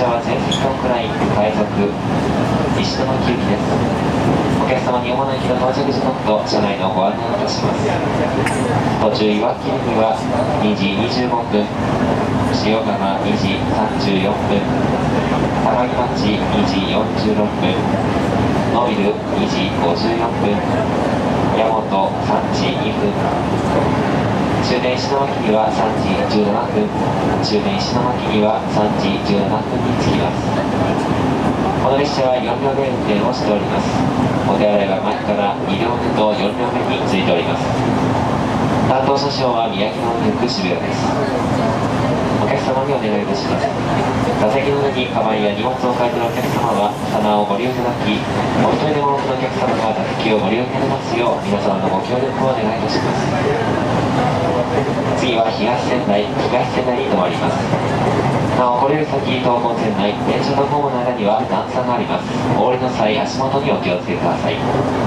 車は全席のくらい快速石巻行きです。お客様に主な駅の到着時刻と車内のご案内をいたします。途中岩切には2時25分、塩釜2時34分、高木町2時46分、野ビル2時54分、大和3時2分、終電石巻には3時17分、終電石巻には3時17分に着きます。この列車は4両目運転をしております。お手洗いは前から2両目と4両目についております。担当車掌は宮城の行く渋谷です。お客様にお願いいたします。座席の上にカバンや荷物を置いているお客様は棚をご利用いただき、お一人でも多くのお客様が座席をご利用いただけますよう皆様のご協力をお願いいたします。次は東仙台に停まります。なおこれより先東根線内電車とホームの間には段差があります。お降りの際足元にお気をつけください。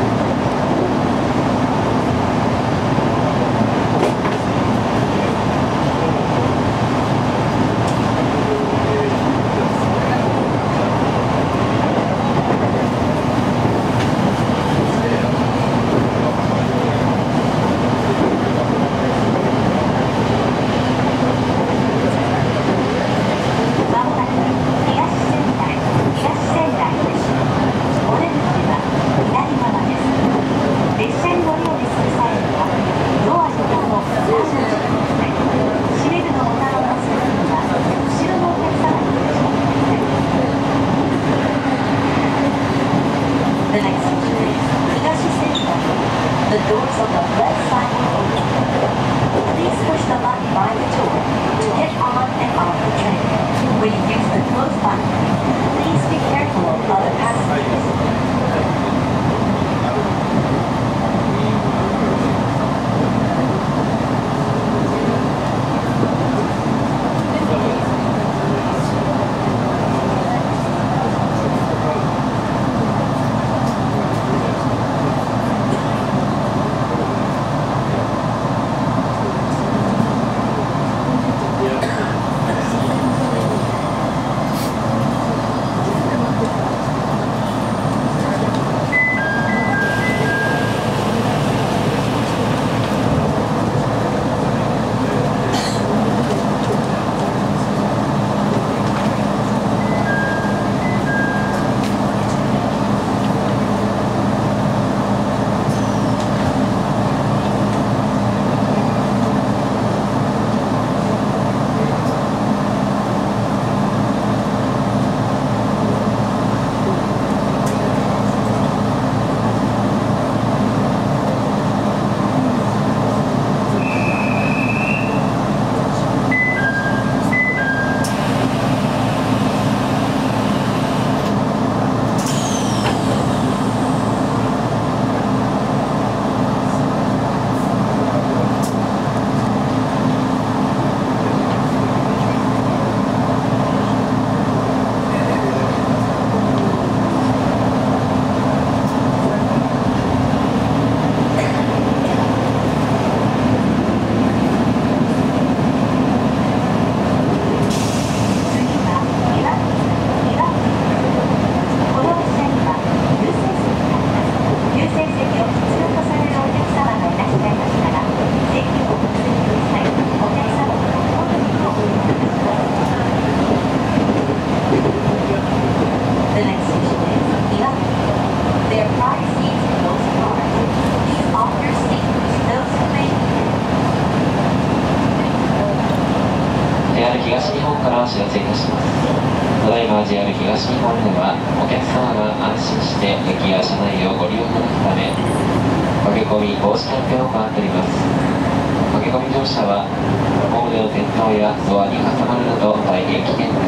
東日本からお知らせいたします。ただいま JR 東日本ではお客様が安心して駅や車内をご利用いただくため駆け込み防止キャンペーンを行っております。駆け込み乗車はホームでの転倒やドアに挟まるなど大変危険です。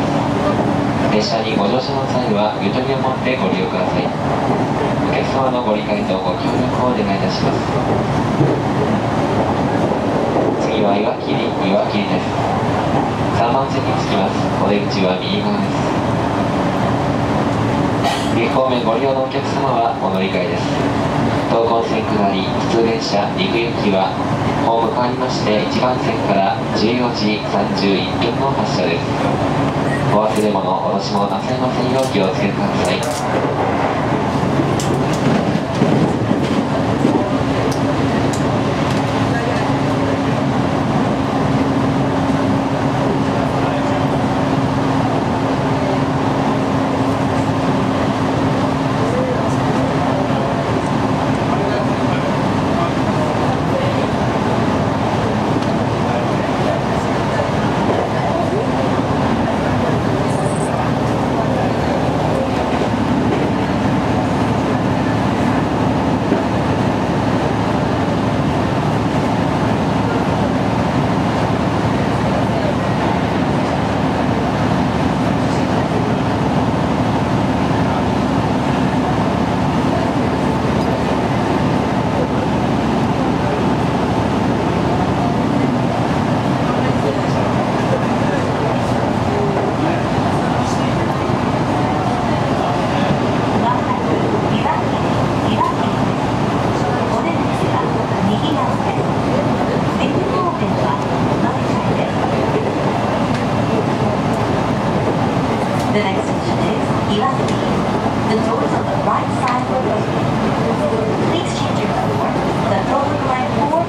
列車にご乗車の際はゆとりを持ってご利用ください。お客様のご理解とご協力をお願いいたします。次は岩切です。3番線に着きます。お出口は右側です。右方面ご利用のお客様はお乗り換えです。東根線下り普通電車陸行きはホーム変わりまして1番線から14時31分の発車です。 お忘れ物、お落とし物なさいませんよう気をつけてください。 The next station is Iwaki. The doors on the right side will open. Please change your door. The Tohoku Line 4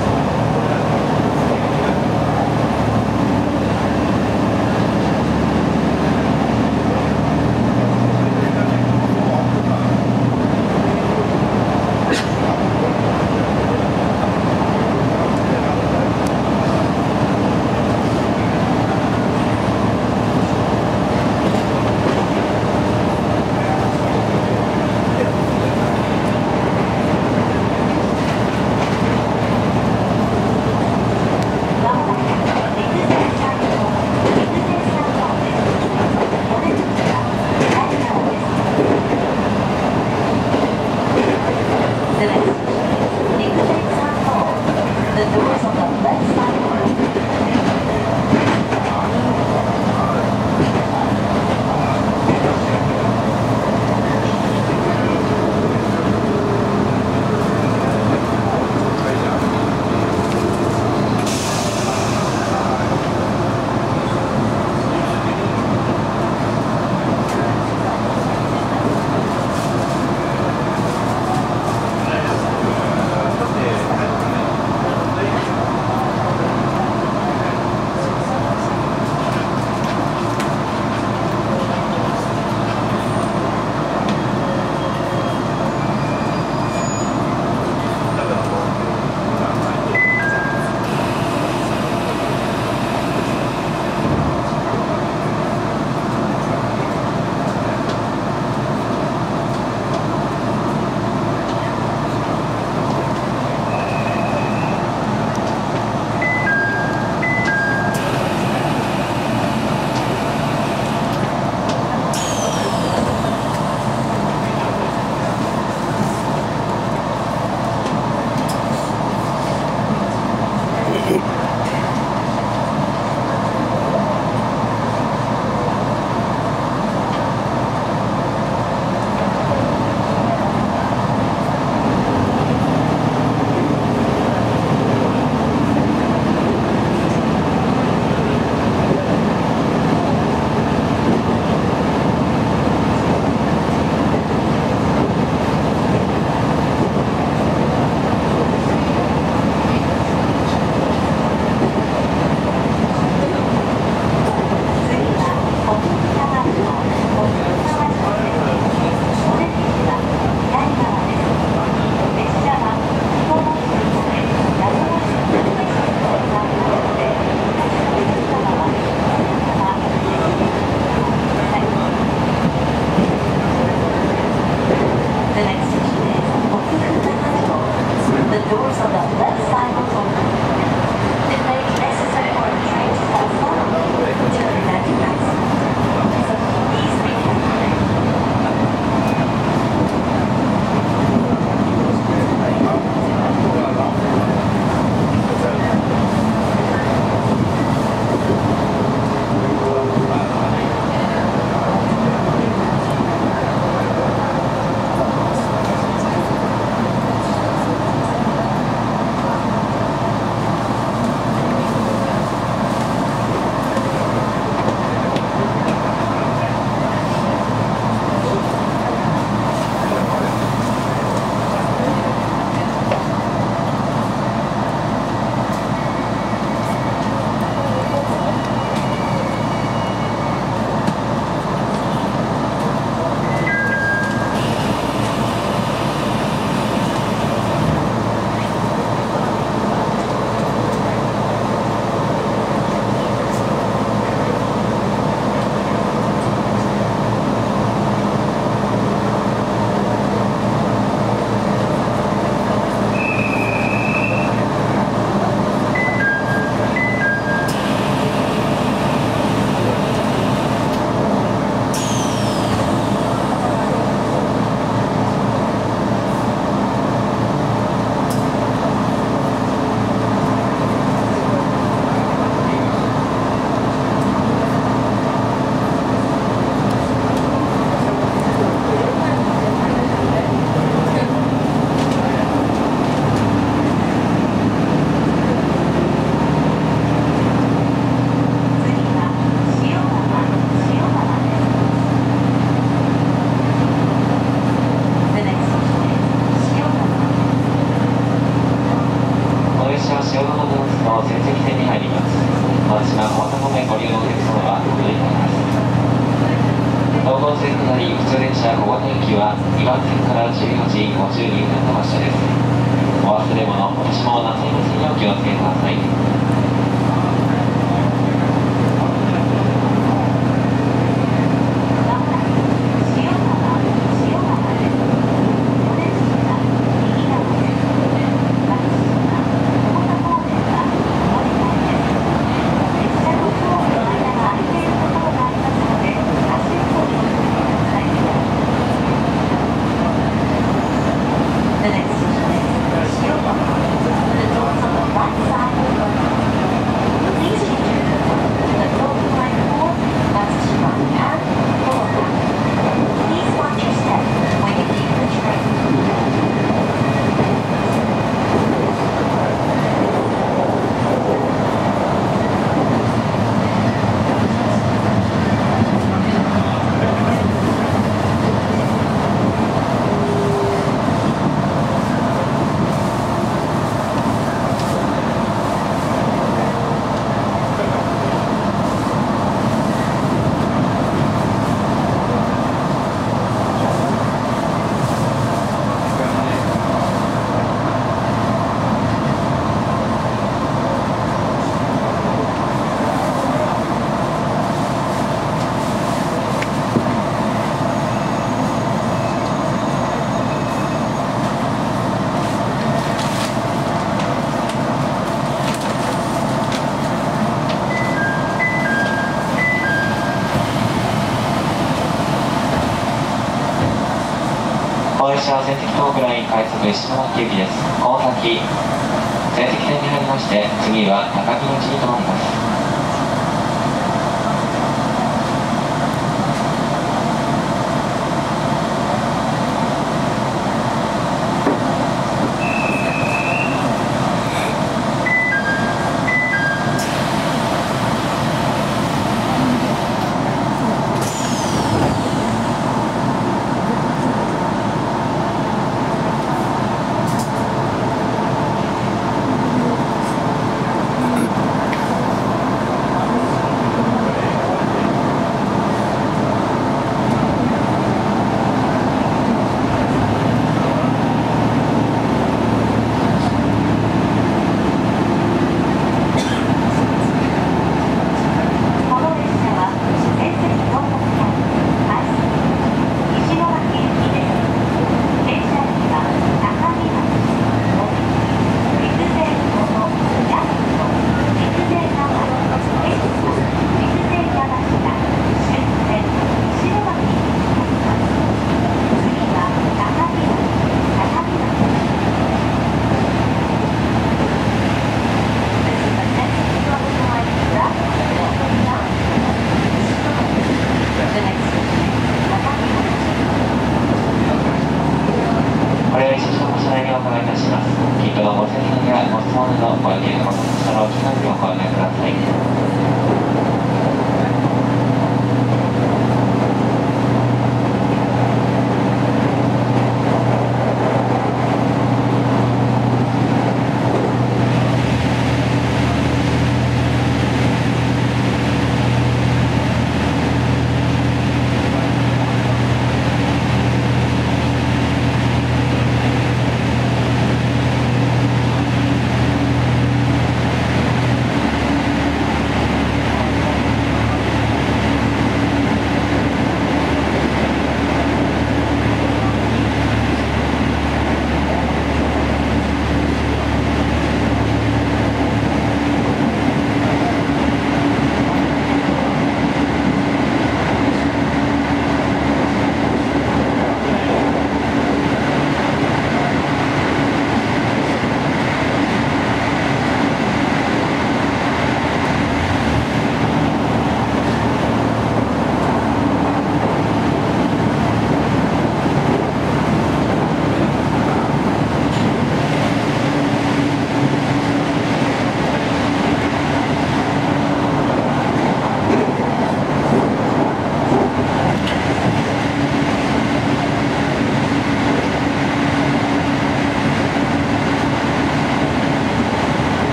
お大阪方面ご利用のお客様はご利用になります。東郷線下り普通電車小金駅は2番線から14時52分の発車です。お忘れ物、お年物なさいませんようお気をつけください。この列車は仙石東北ライン快速石巻行きです。この先、仙石線に入りまして、次は高木口に停まります。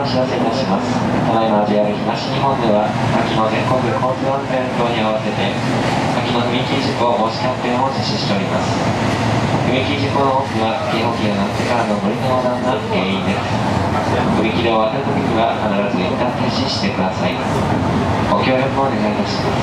お知らせいたします。ただいま JR 東日本では秋の全国交通安全等に合わせて秋の踏切事故防止キャンペーンを実施しております。踏切事故の多くは警報器が鳴ってからの乗りの横断が原因です。踏切を渡るときには必ず一旦停止してください。ご協力をお願いいたします。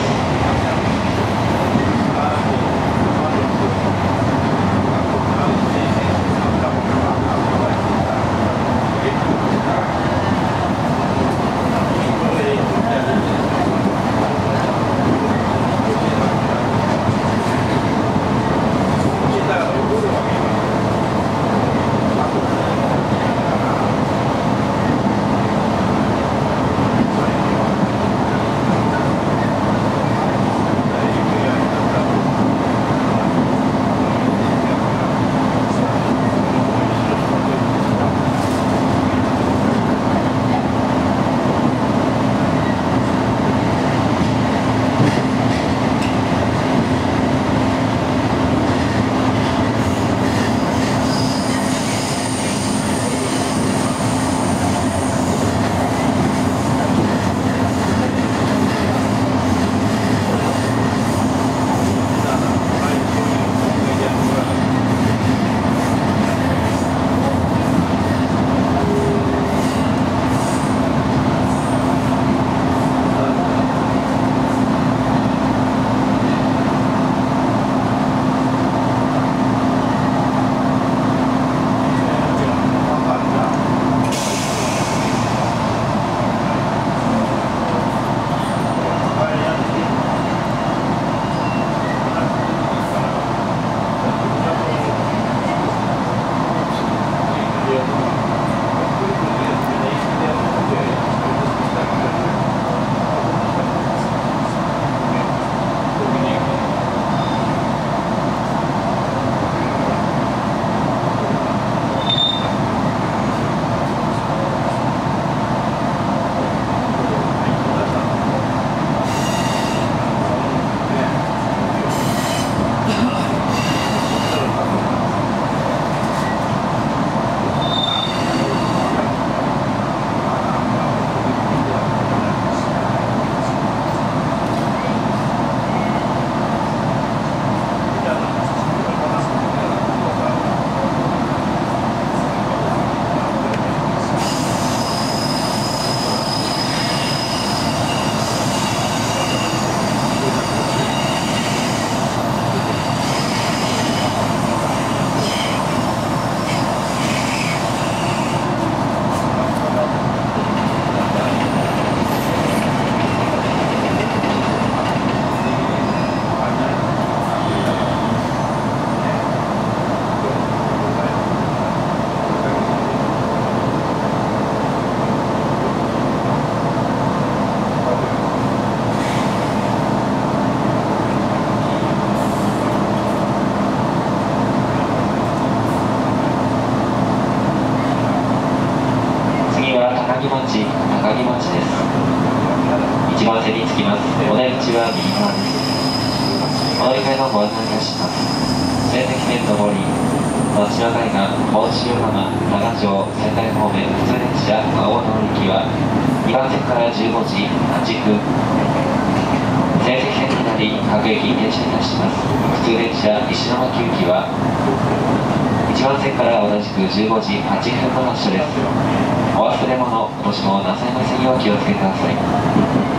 高木町です。1番線に着きます。お出口は右側です。お乗り換えのご案内いたします。仙石線上り、松島海岸、大潮浜、長城、仙台方面、普通電車、青野行きは2番線から15時8分。仙石線になり、各駅停車いたします。普通電車、石巻行きは1番線から同じく15時8分の発車です。お忘れ物、もしもなさいませんよう気をつけてください。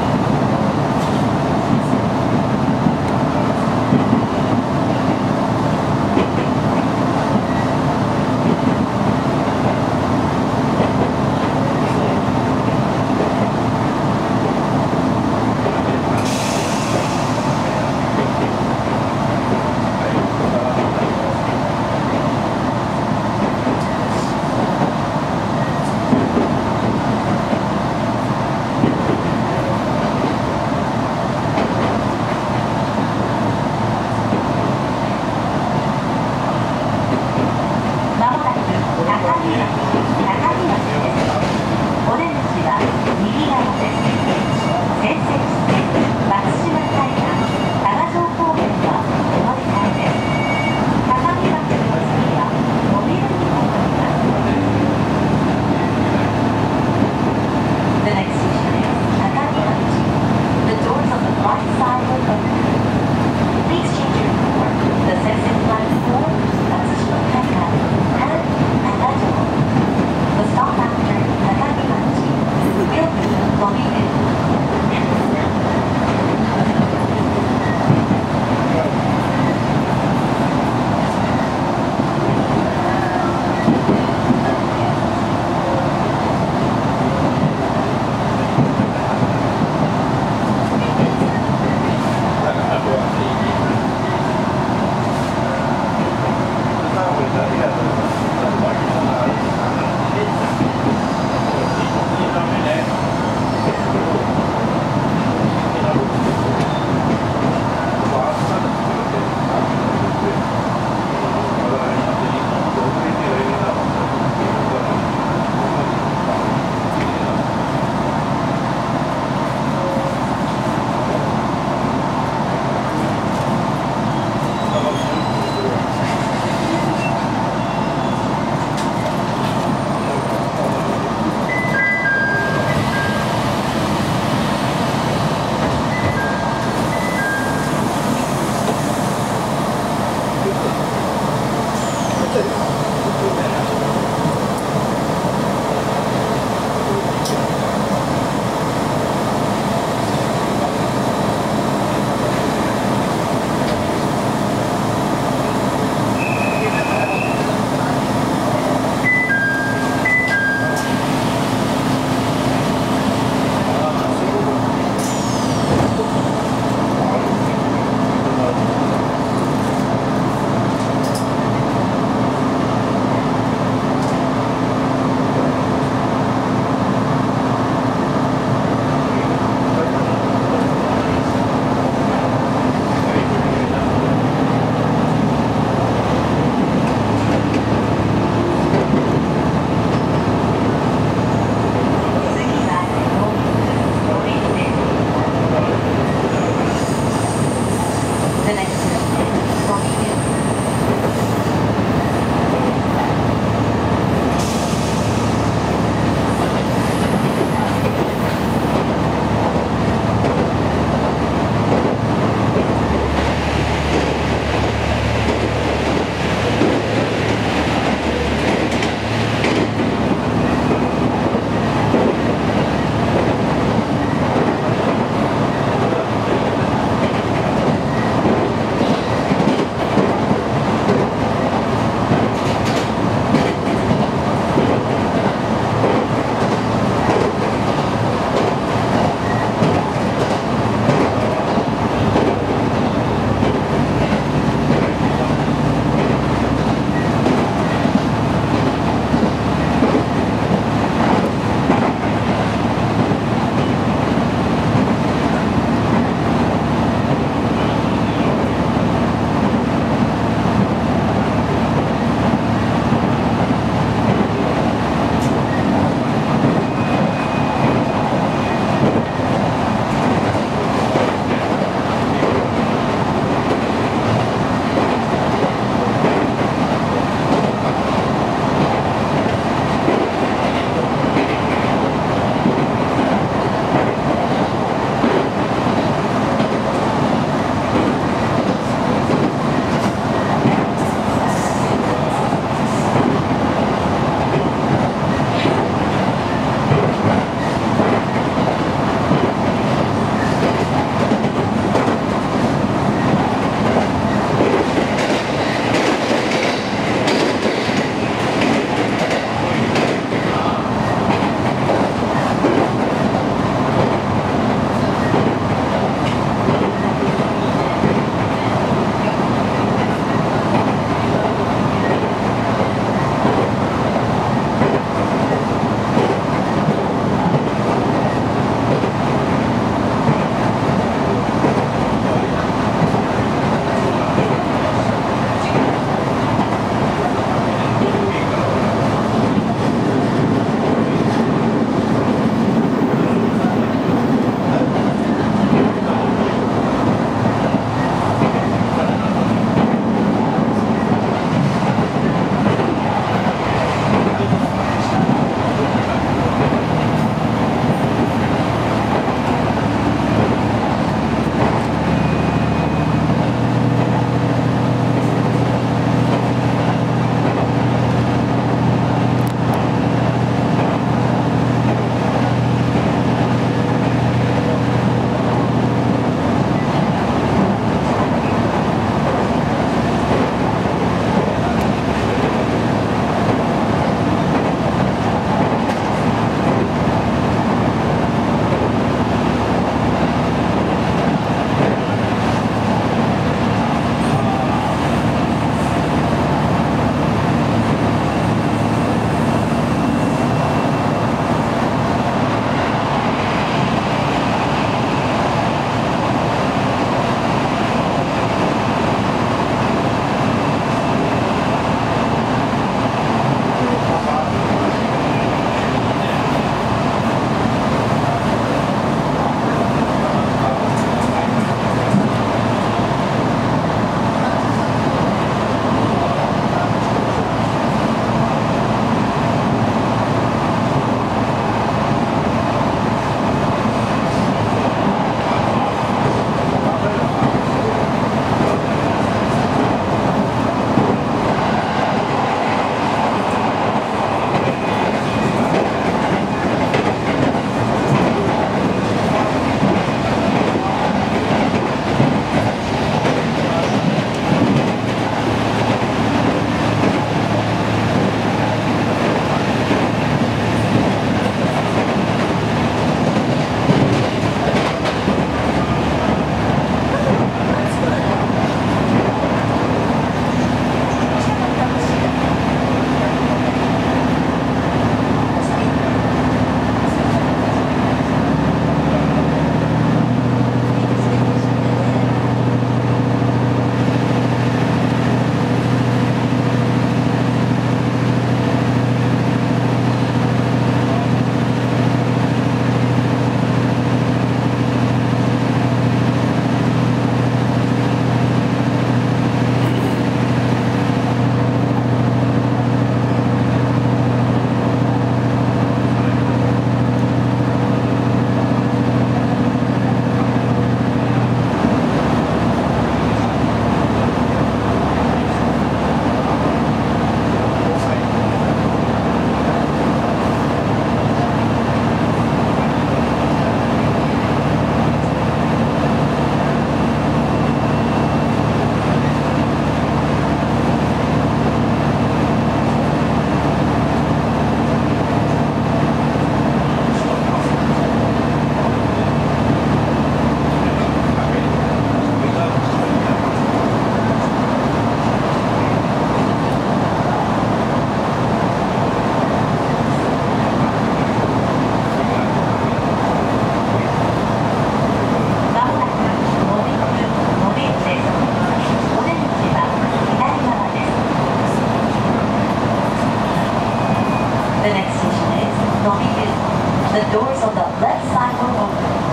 The doors on the left side will open.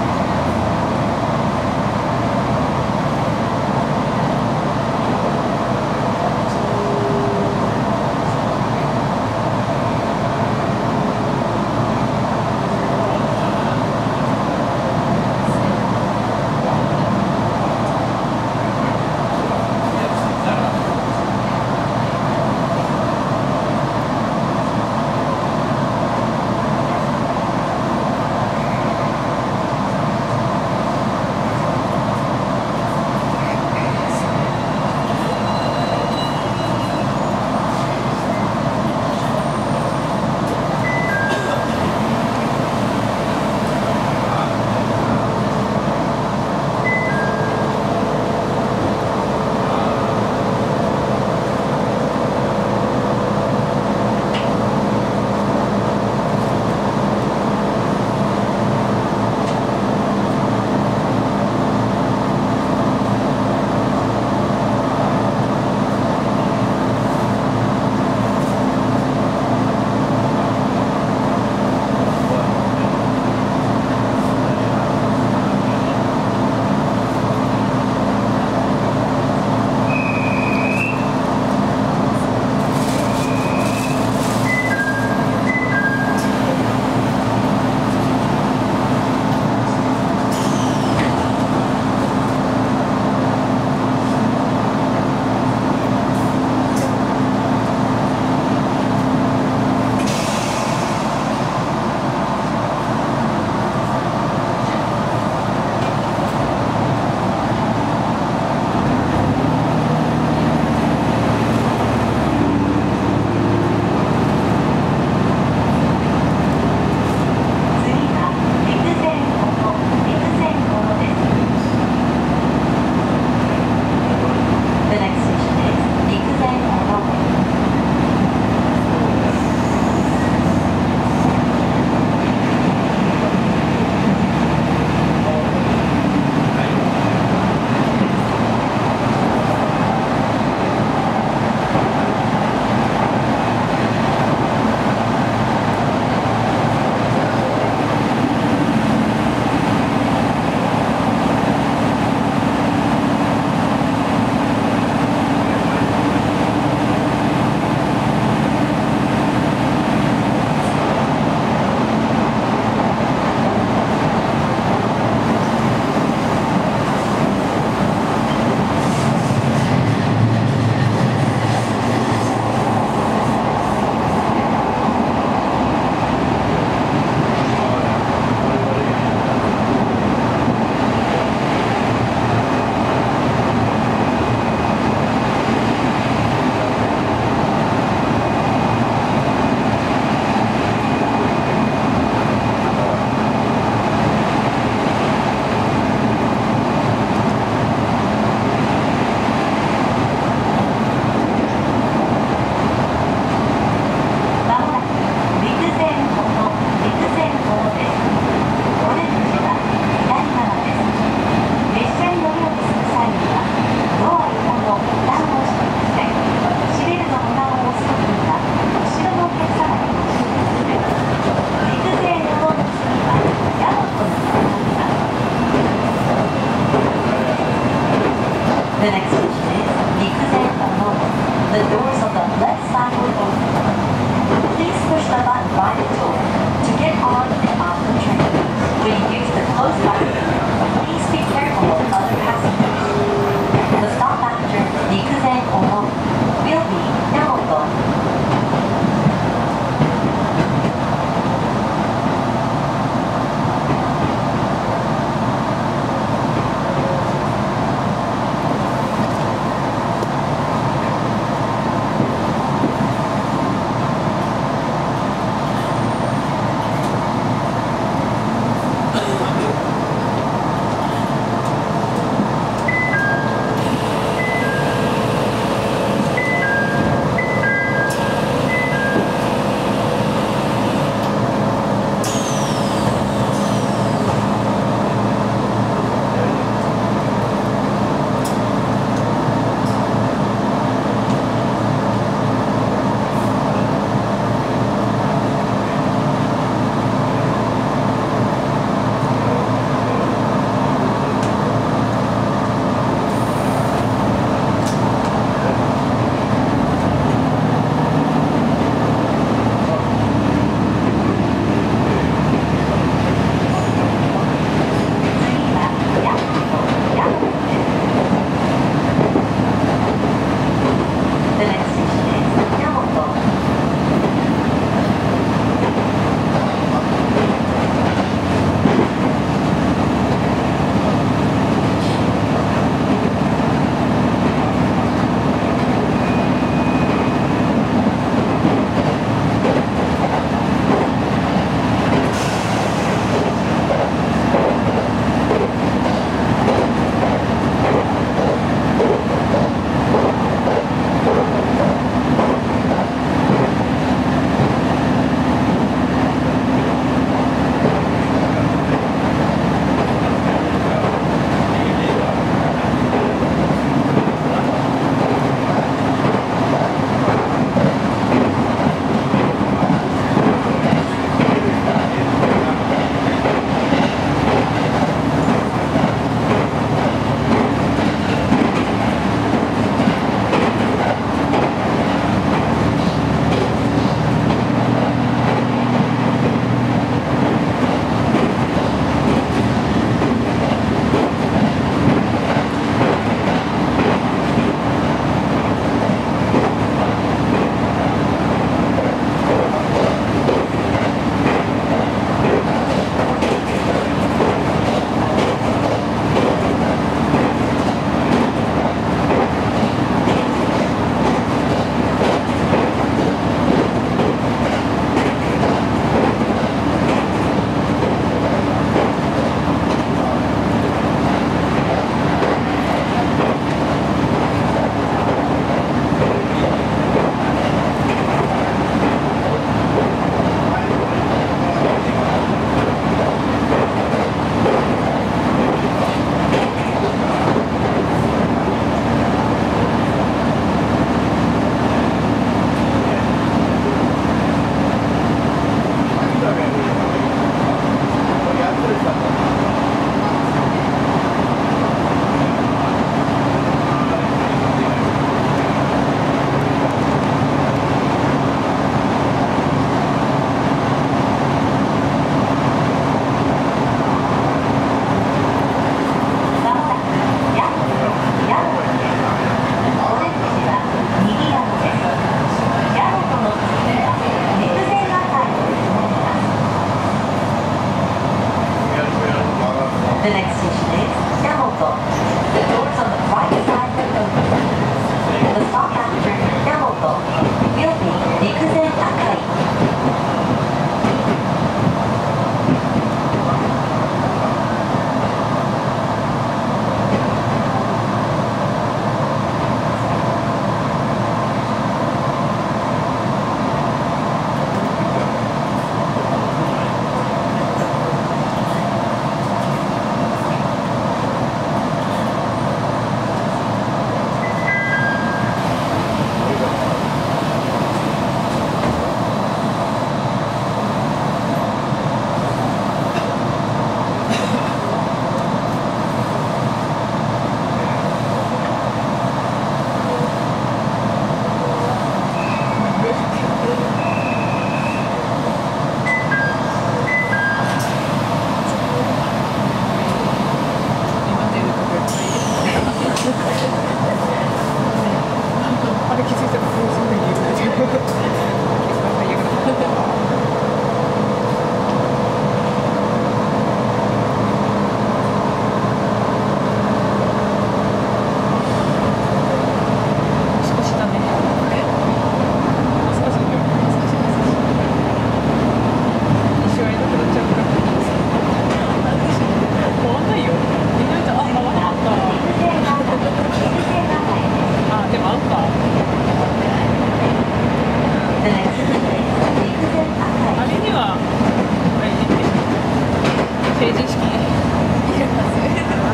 成人式いりますよ。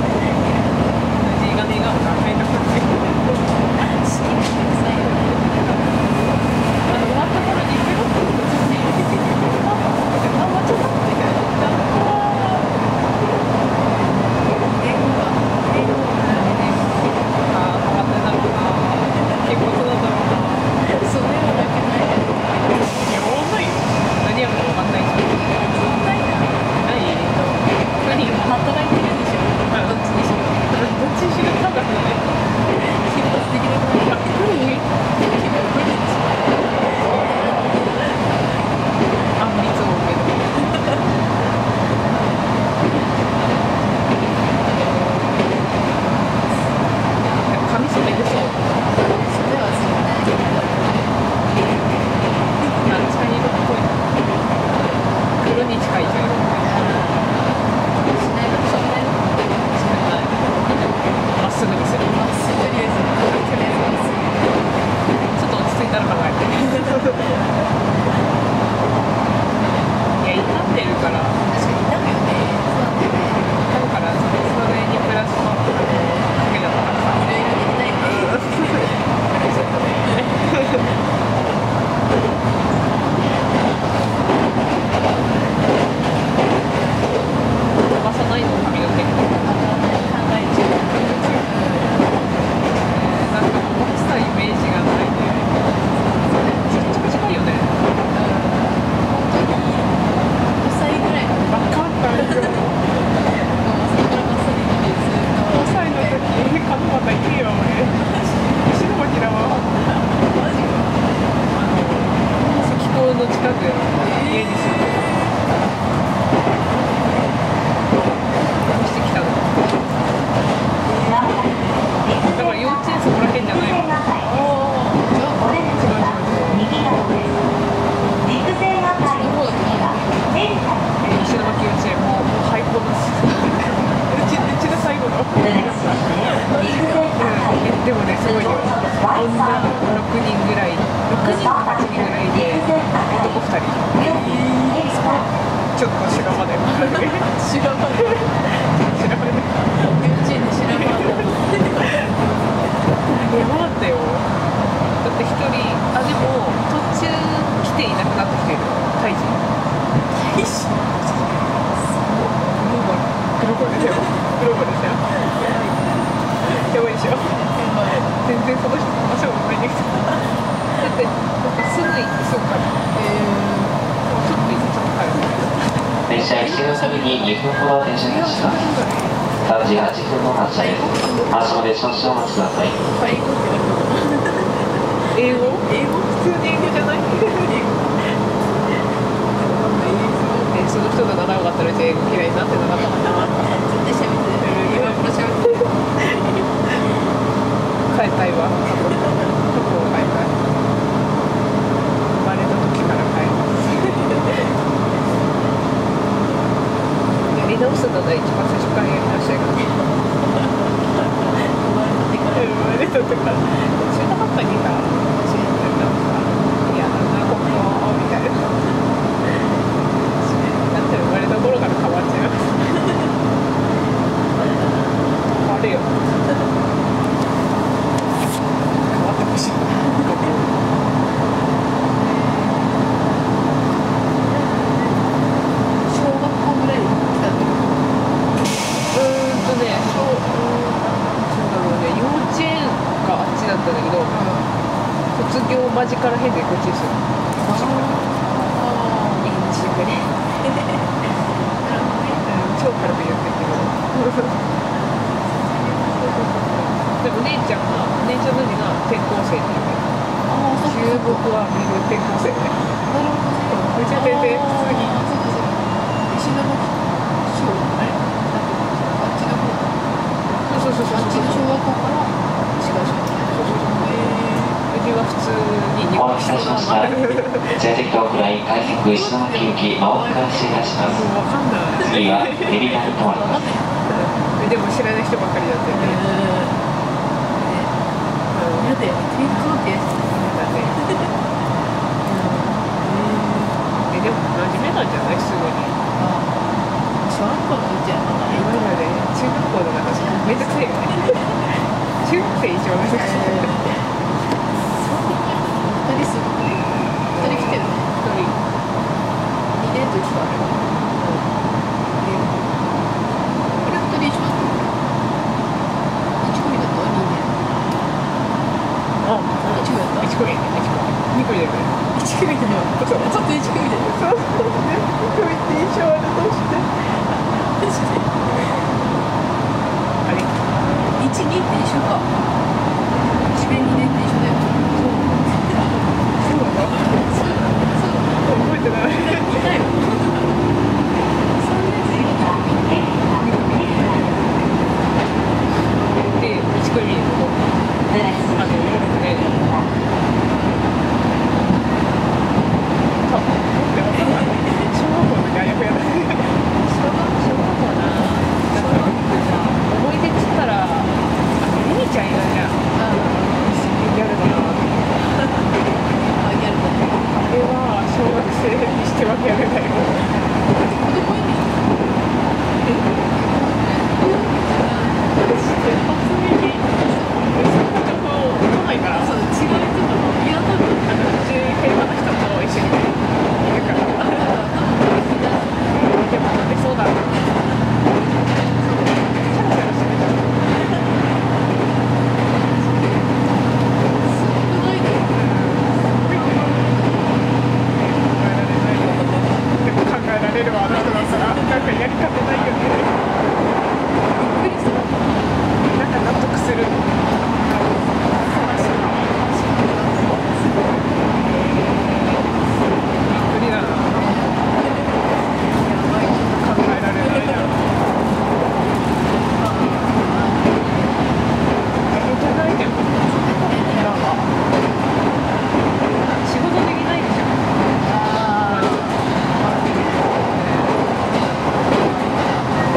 がねが赤いの好きなさいよ。終わった頃にペロッとあ、終わっちゃったみたいな。英語は変わってんだろうな。結構そうなんだろうな。それはだけないです。いや、わかんないよ。何やるかわかんないじゃん。そんないな。ない？何働いてるでしょ。どっちにしろ。どっちにしろ高くない。頻発できなくない。来る？あんまりそう思うけど。髪染めてそう。それはそうね。茶色っぽい。黒に近い茶色。しないの？染めないの？まっすぐにする。まっすぐにする。ちょっと落ち着いたら考えて。いや、傷んでるから。確かに傷むよね。そうなんだよね。傷むから、それにプラスのかけだったからさ。いろいろできないね。飛ばさないの髪の毛。考えちゃう。なんか持ってたイメージがないね。めちゃくちゃ短いよね。本当に5歳ぐらいのバカッカよ。そこからまっすぐにずっと5歳の時髪またいけよ俺。石巻だわ。マジか。関港の近くの家に住んでる。何してきたの？だから幼稚園そこら辺じゃないの？石巻幼稚園もう廃校です。うちの最後の。でもね、すごいよ。女6人ぐらい、6人か8人ぐらいで男2人。ちょっと白まで。白まで。幼稚園で白まで。やばかったよ。だって1人、でも途中来ていなくなってきてる。胎児。グローバルですよ。グローバルですよ。やばいでしょ。全然その人足を乗りに来た。だってすぐ行ってすぐ帰る。ちょっと行ってちょっと帰る。 列車7の旅に2分ほど停車します。3時8分の発車です。発車まで少々お待ちください。 英語？普通に英語じゃない？その人が長かったら英語嫌いになってなかったかな。絶対喋ってる。今も喋ってる。帰ったいわ。過去を帰ったい。生まれた時から帰る。やり直すのが一番最初からやり直したいから。生まれた時から。中途半端にさ、教えてたらさ、いやな、ここみたいな。生まれた頃から変わっちゃいます。変わるよ。変わってほしい。小学校ぐらいに来たの？そうだろうね。幼稚園があっちだったんだけど、卒業間近らへんでこっちですよ。インチグレ。超軽く言ってるけど。でお姉ちゃんの字が転校生っていうね。中国は見る転校生ね。なるほど。うちは全然普通に。石巻小あれ？あっちの方。そう。あっちの小学校から違う小学校。うちは普通に日お本待たせしました。全席特ライン快速石巻行きまもなく発車いたします。 わかんない。 次は海老名に停まります。 でも知らない人ばっかりだったよね。やだよね。転校ってやつだね。でも真面目なんじゃない？すごい。 小学校のうちはまだ今まで中学校のなんかめんどくさいよね。中学生一番めんどくさい。 二人すごい。二人来てるね。二年と一緒ある。あれ二人一緒だった。一組だった二年。 あ、 一組だった。 1組、2組だよね。 一組だよ。 そう。 ちょっと一組だよ。 そうそうね。2組って印象あるとして。あれ一二って一緒か。一年二年って一緒だよ。 そうなの？ そう覚えてない。 いたよ。三年生がで、1組の一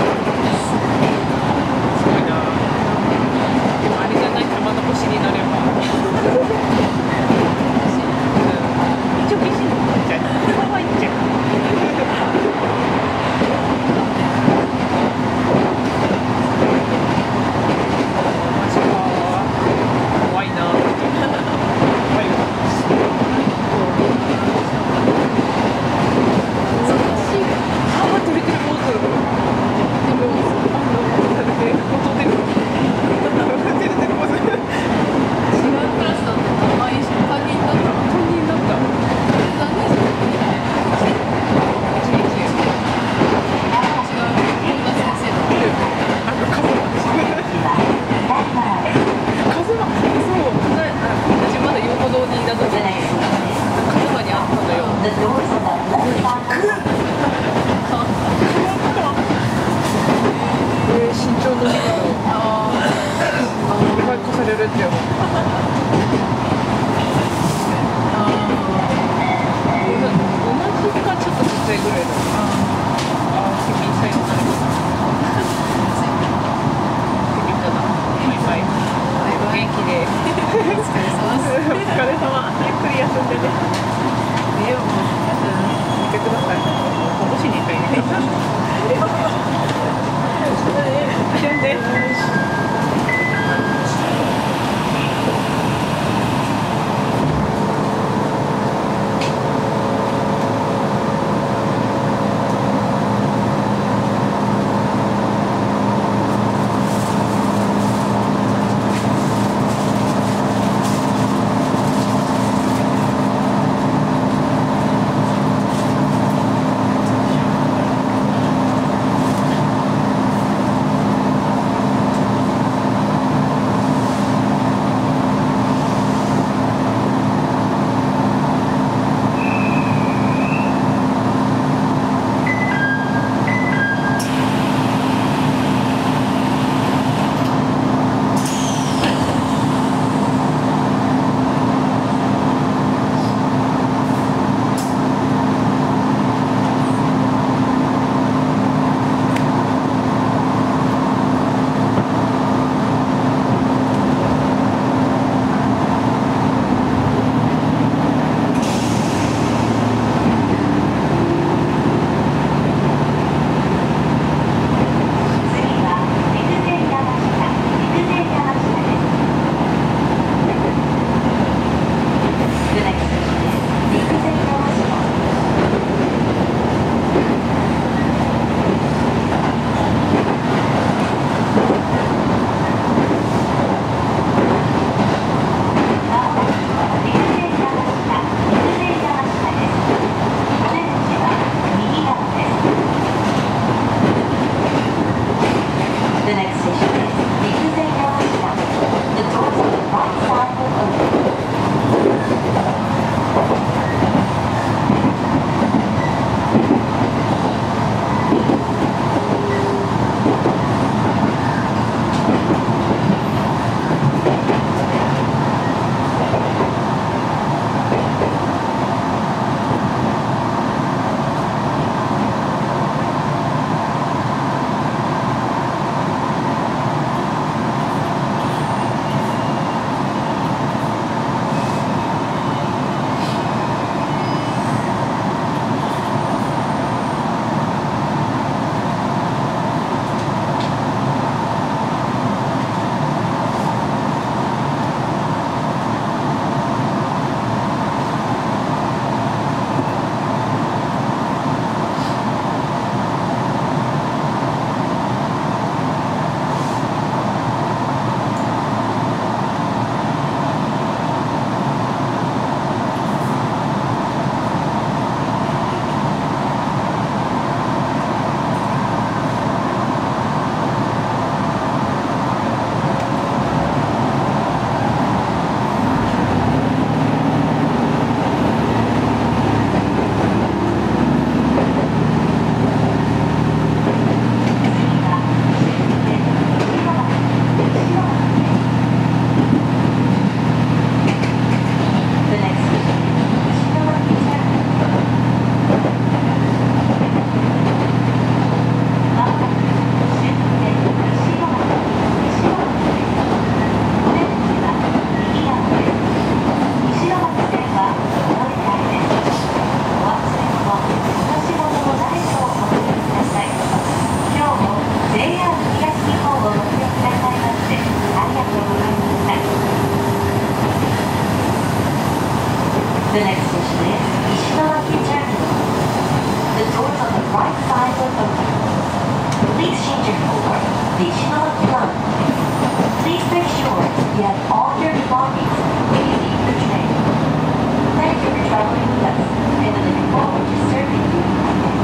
Please change your for the Ishinomaki line. Please make sure you have all your belongings when you leave the train. Thank you for traveling with us, and we look forward to serving you again.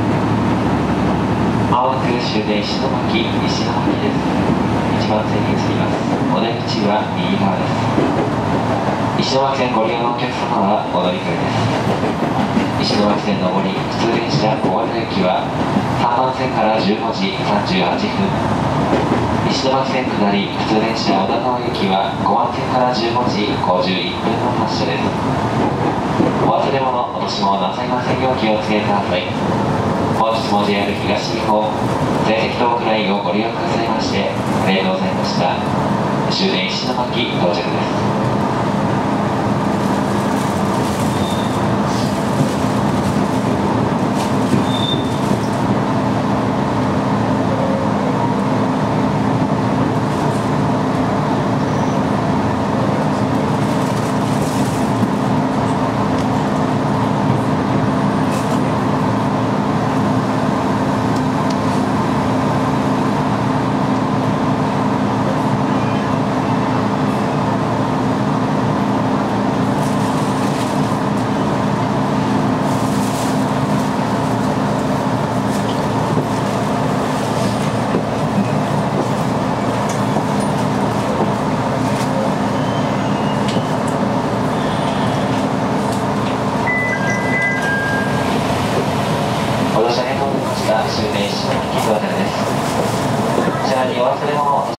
まもなく終電石巻です。1番線に移ります。お出口は右側です。石巻線ご利用のお客様はお乗り換えです。石巻線上り普通電車小和田駅は3番線から15時38分。石巻線下り普通電車小田川駅は5番線から15時51分の発車です。お忘れ物、お年もなさいませんよう気をつけください。本日も JR 東日本全席東北ラインをご利用くださいましてありがとうございました。終電石巻到着です。ご乗車ありがとうございました。終点石巻到着です。車内にお忘れ物